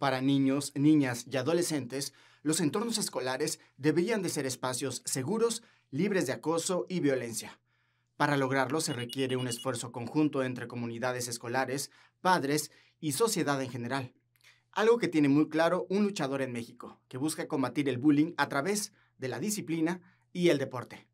Para niños, niñas y adolescentes, los entornos escolares deberían de ser espacios seguros, libres de acoso y violencia. Para lograrlo se requiere un esfuerzo conjunto entre comunidades escolares, padres y sociedad en general. Algo que tiene muy claro un luchador en México, que busca combatir el bullying a través de la disciplina y el deporte.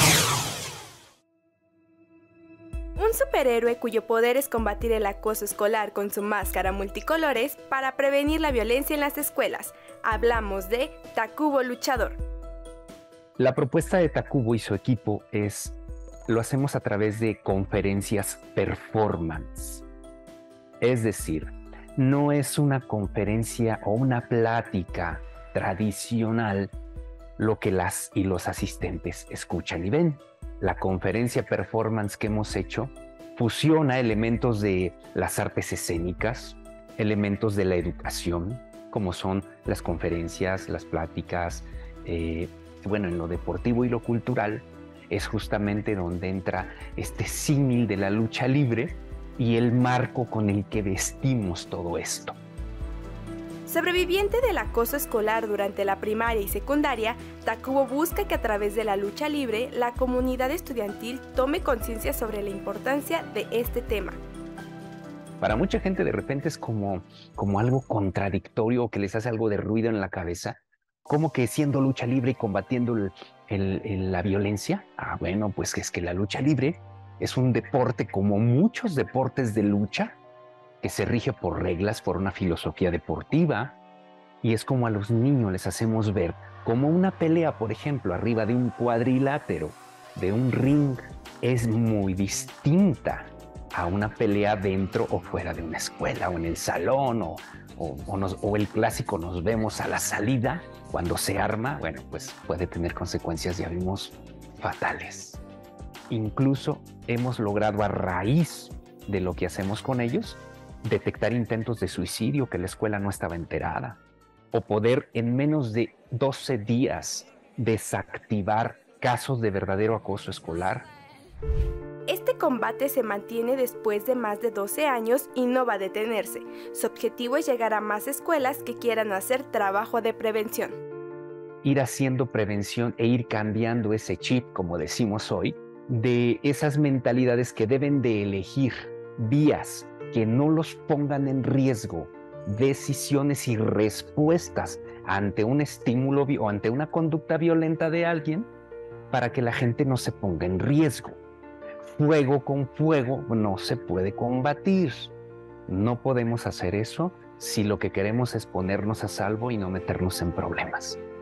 Un superhéroe cuyo poder es combatir el acoso escolar con su máscara multicolores para prevenir la violencia en las escuelas. Hablamos de Takubo Luchador. La propuesta de Takubo y su equipo lo hacemos a través de conferencias performance. Es decir, no es una conferencia o una plática tradicional lo que las y los asistentes escuchan y ven. La conferencia performance que hemos hecho fusiona elementos de las artes escénicas, elementos de la educación, como son las conferencias, las pláticas. En lo deportivo y lo cultural es justamente donde entra este símil de la lucha libre y el marco con el que vestimos todo esto. Sobreviviente del acoso escolar durante la primaria y secundaria, Takubo busca que a través de la lucha libre la comunidad estudiantil tome conciencia sobre la importancia de este tema. Para mucha gente de repente es como algo contradictorio o que les hace algo de ruido en la cabeza, como que siendo lucha libre y combatiendo la violencia. Bueno, pues es que la lucha libre es un deporte como muchos deportes de lucha, que se rige por reglas, por una filosofía deportiva, y es como a los niños les hacemos ver como una pelea, por ejemplo, arriba de un cuadrilátero, de un ring, es muy distinta a una pelea dentro o fuera de una escuela o en el salón o el clásico nos vemos a la salida cuando se arma. Bueno, pues puede tener consecuencias, ya vimos, fatales. Incluso hemos logrado a raíz de lo que hacemos con ellos detectar intentos de suicidio que la escuela no estaba enterada, o poder en menos de 12 días desactivar casos de verdadero acoso escolar. Este combate se mantiene después de más de 12 años y no va a detenerse. Su objetivo es llegar a más escuelas que quieran hacer trabajo de prevención. Ir haciendo prevención e ir cambiando ese chip, como decimos hoy, de esas mentalidades que deben de elegir vías que no los pongan en riesgo, decisiones y respuestas ante un estímulo o ante una conducta violenta de alguien, para que la gente no se ponga en riesgo. Fuego con fuego no se puede combatir. No podemos hacer eso si lo que queremos es ponernos a salvo y no meternos en problemas.